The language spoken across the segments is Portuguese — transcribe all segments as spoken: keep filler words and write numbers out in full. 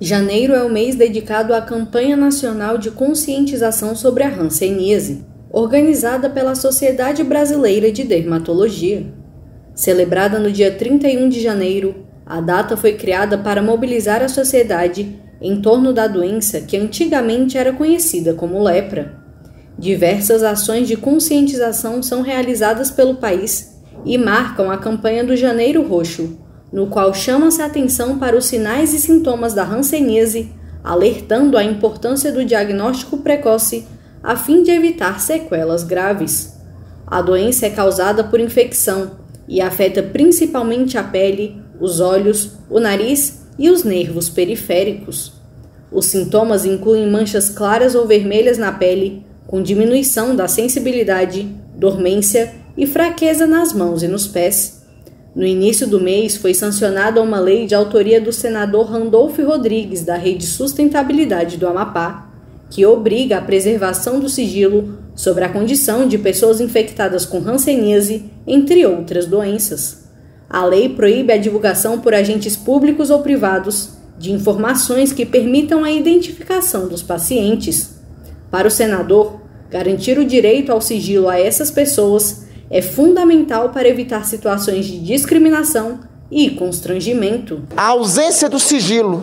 Janeiro é o mês dedicado à campanha nacional de conscientização sobre a hanseníase, organizada pela Sociedade Brasileira de Dermatologia. Celebrada no dia trinta e um de janeiro, a data foi criada para mobilizar a sociedade em torno da doença que antigamente era conhecida como lepra. Diversas ações de conscientização são realizadas pelo país e marcam a campanha do Janeiro Roxo, no qual chama-se a atenção para os sinais e sintomas da hanseníase, alertando a importância do diagnóstico precoce a fim de evitar sequelas graves. A doença é causada por infecção e afeta principalmente a pele, os olhos, o nariz e os nervos periféricos. Os sintomas incluem manchas claras ou vermelhas na pele, com diminuição da sensibilidade, dormência e fraqueza nas mãos e nos pés. No início do mês, foi sancionada uma lei de autoria do senador Randolfo Rodrigues, da Rede Sustentabilidade do Amapá, que obriga a preservação do sigilo sobre a condição de pessoas infectadas com hanseníase, entre outras doenças. A lei proíbe a divulgação por agentes públicos ou privados de informações que permitam a identificação dos pacientes. Para o senador, garantir o direito ao sigilo a essas pessoas é fundamental para evitar situações de discriminação e constrangimento. A ausência do sigilo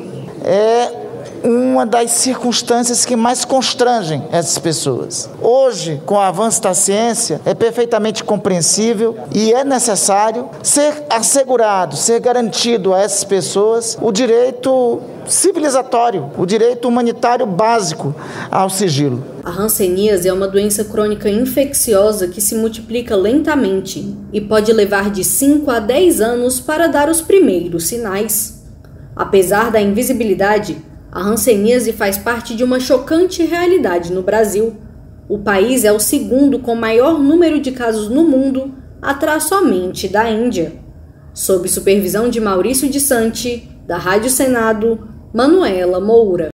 é uma das circunstâncias que mais constrangem essas pessoas. Hoje, com o avanço da ciência, é perfeitamente compreensível e é necessário ser assegurado, ser garantido a essas pessoas o direito civilizatório, o direito humanitário básico ao sigilo. A hanseníase é uma doença crônica infecciosa que se multiplica lentamente e pode levar de cinco a dez anos para dar os primeiros sinais. Apesar da invisibilidade, a hanseníase faz parte de uma chocante realidade no Brasil. O país é o segundo com maior número de casos no mundo, atrás somente da Índia. Sob supervisão de Maurício de Santi, da Rádio Senado, Manuela Moura.